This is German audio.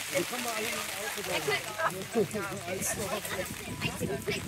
Wir kommen mal alle mit dem Auto da. Alsdorf.